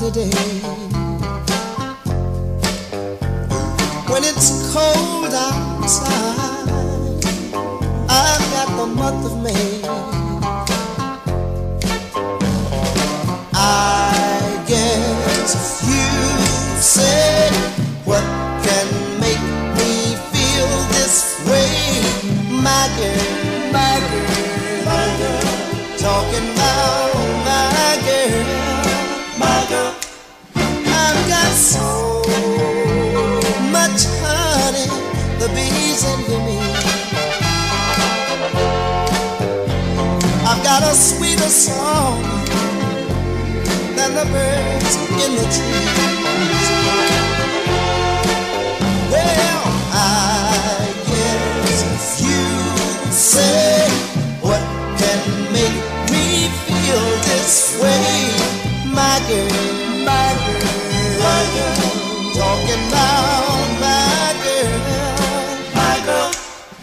cloudy day. When it's cold outside, I've got the month of May. I guess you say, what can make me feel this way? My girl, my girl, my girl, talking about my girl, my girl. I've got so much honey, the bees envy me. I've got a sweeter song than the birds in the trees. Well, I guess you say, what can make me feel this way? My girl, my girl, my girl, talking about my girl, my girl.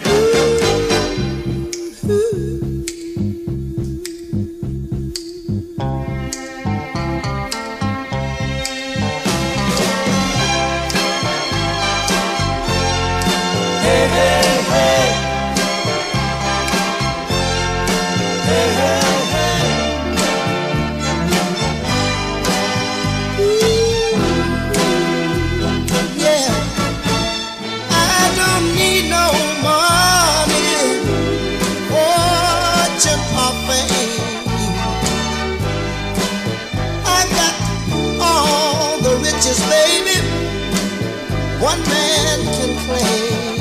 Baby, one man can claim.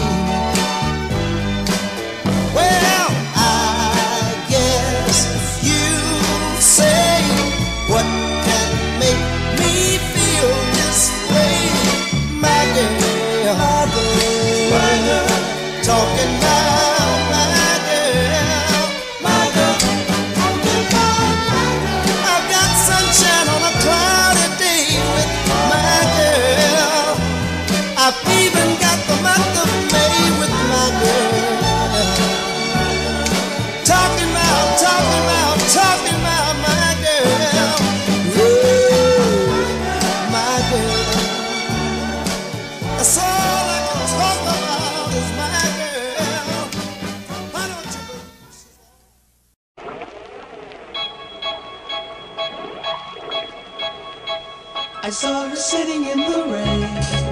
Well, I guess you say, what can make me feel this way? My girl, my girl, my girl, talking about my girl, my girl. I've got sunshine on a cloudy day with my girl. I've even got the month of May with my girl. Talking about my girl. Ooh, my girl. That's all I can talk about is my girl. Why don't you I saw her sitting in the rain,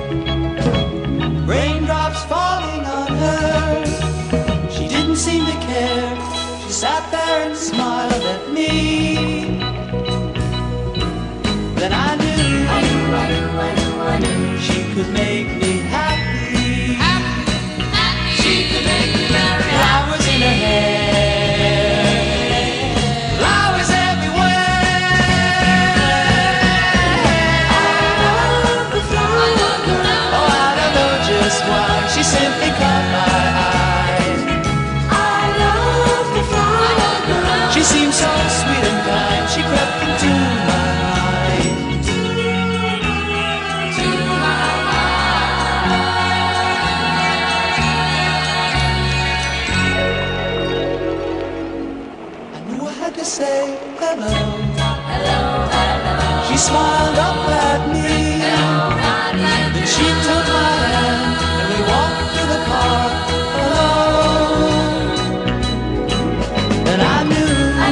raindrops falling on her. She didn't seem to care. She sat there and smiled at me. Then I knew she could make me happy. She could make me very happy. Flowers in her hair, flowers everywhere. Why she simply caught my eyes. I love the flower. She seemed so sweet and kind. She crept into my mind. To my mind. I knew I had to say hello. Hello, hello. She smiled up at me. Then she took my hand. We walked to the park alone. And I knew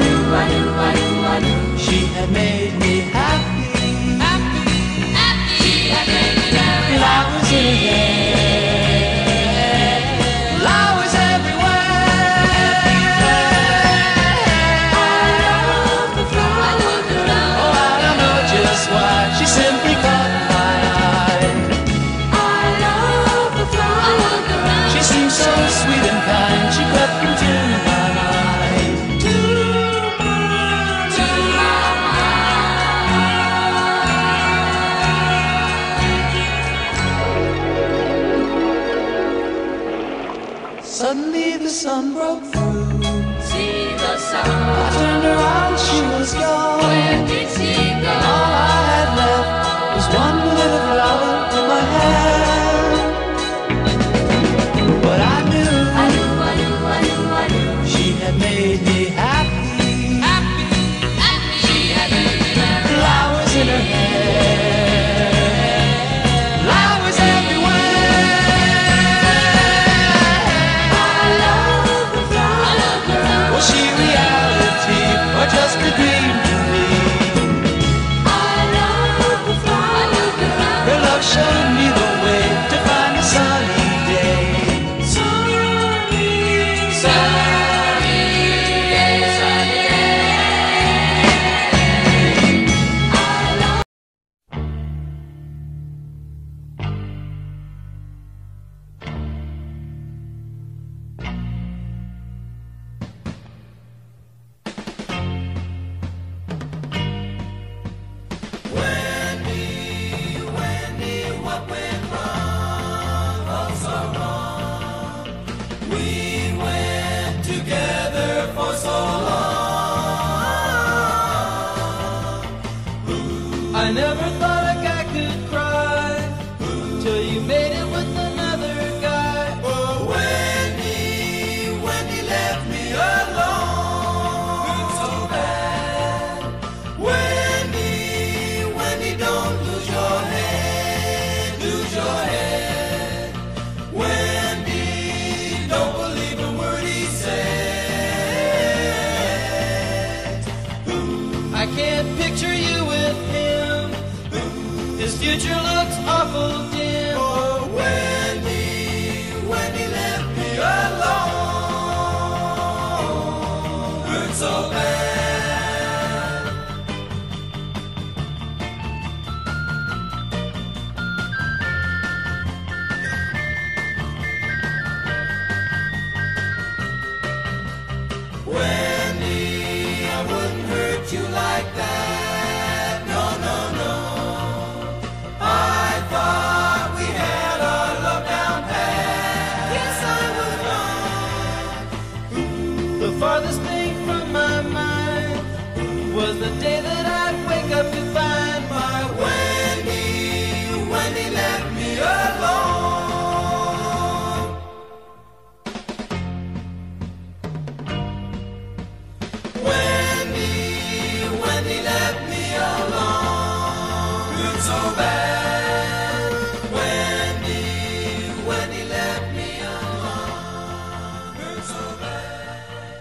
she had made me happy. She had made me happy. Flowers in her hair, flowers everywhere. I love the flowers. Oh, I don't know just why. She simply called I never thought a guy could cry till you made it with another guy. Oh, when he left me alone, It's so bad. when he don't lose your head, when he don't believe a word he said. I can't picture you with him. His future looks awful dim. Oh, when he left me alone, hurt so bad. Wendy, I wouldn't hurt you like that. No, no, no. I thought we had our love down pat. Yes, I was wrong. The farthest thing from my mind was the day that I'd wake up to find my Wendy, when he left me alone. Wendy, when he left me alone. Hurt so bad. Wendy, when he left me alone. Hurt so bad.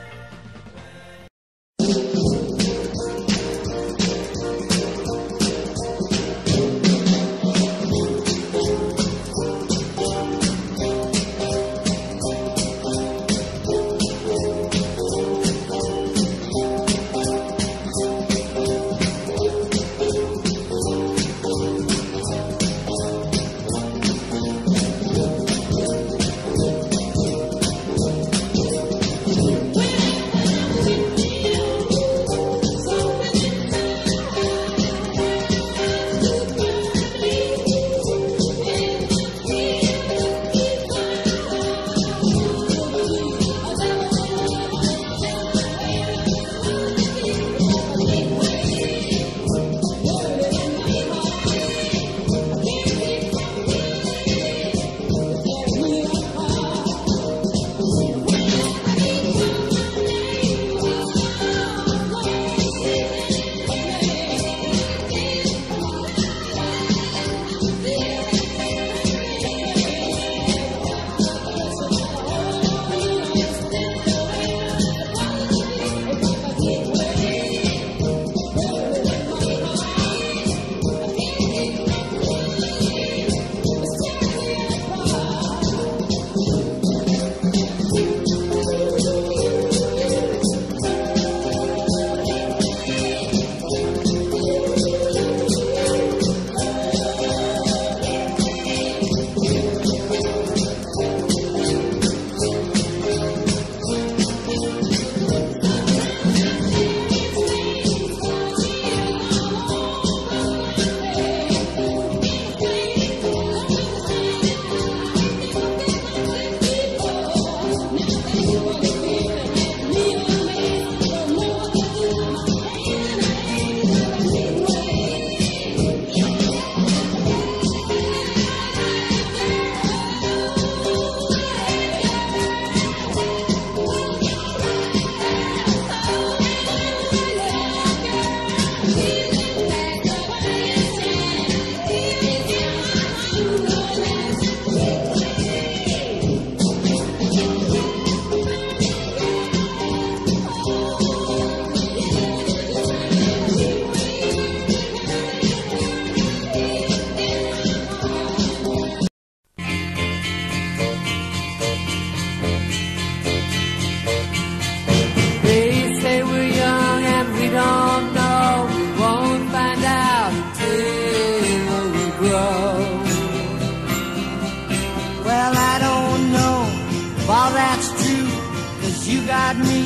got me,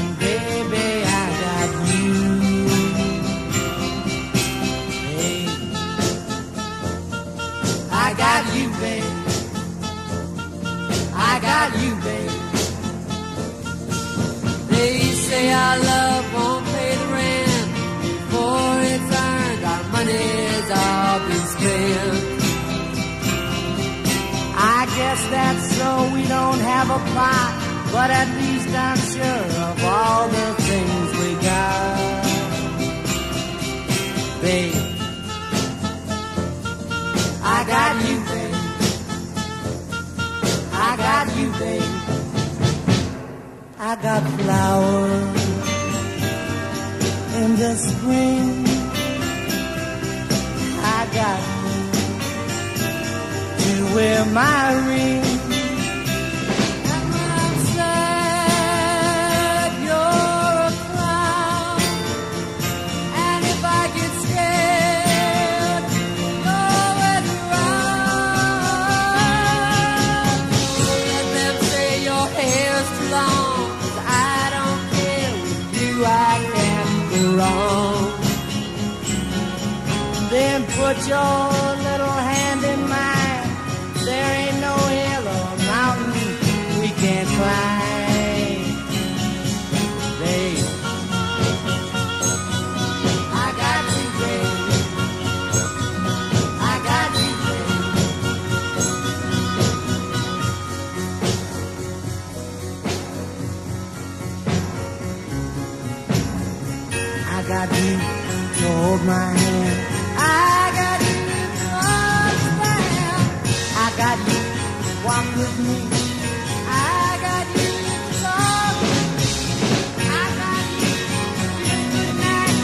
baby, I got you. Hey, I got you, baby. I got you, baby. They say our love won't pay the rent before it's earned. Our money vent. I guess that's so we don't have a pot, but at least I'm sure of all the things we got. Babe, I got you, babe. I got you, babe. I got flowers in the spring. I got you to wear my ring. And when I'm sad, you're a clown. And if I get scared, you're always around. Let them say your hair's too long, 'cause I don't care. With you I can't go wrong. Then put your little hand in mine. There ain't no hill or mountain we can't climb. Babe, I got you, babe. I got you, babe. I got you to hold my hand. I got you to understand. I got you to walk with me. I got you to talk. I got you to kiss goodnight.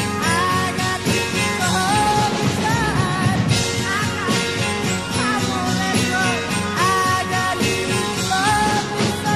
I got you to hold me tight. I got you, I won't let go. I got you to love me so.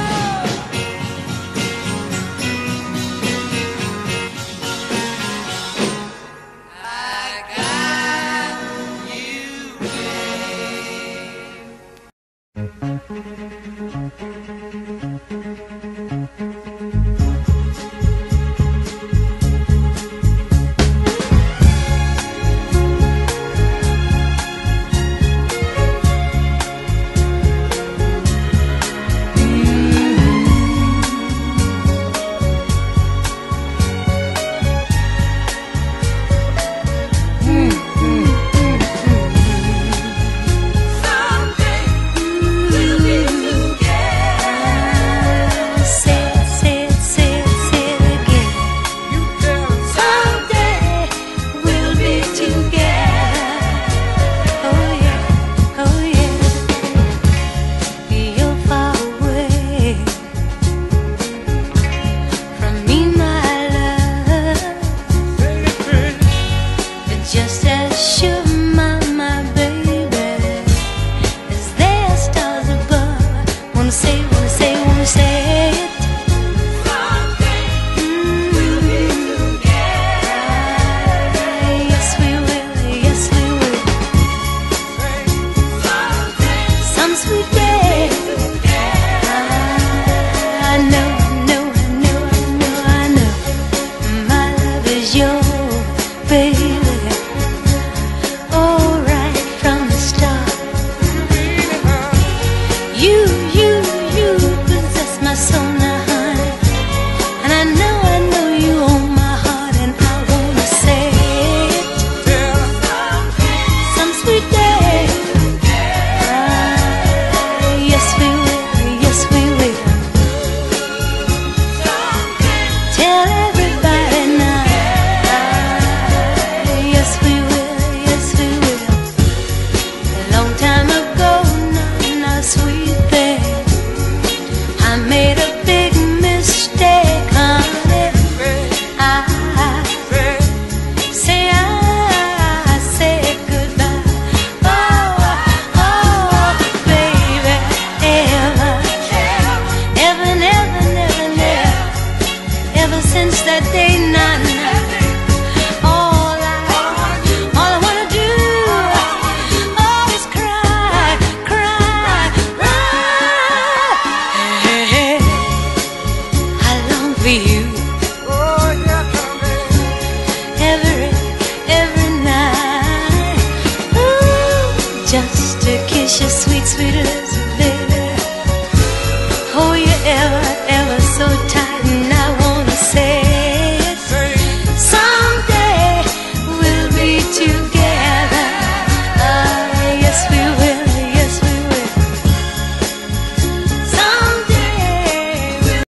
Just to kiss your sweet, sweet lips.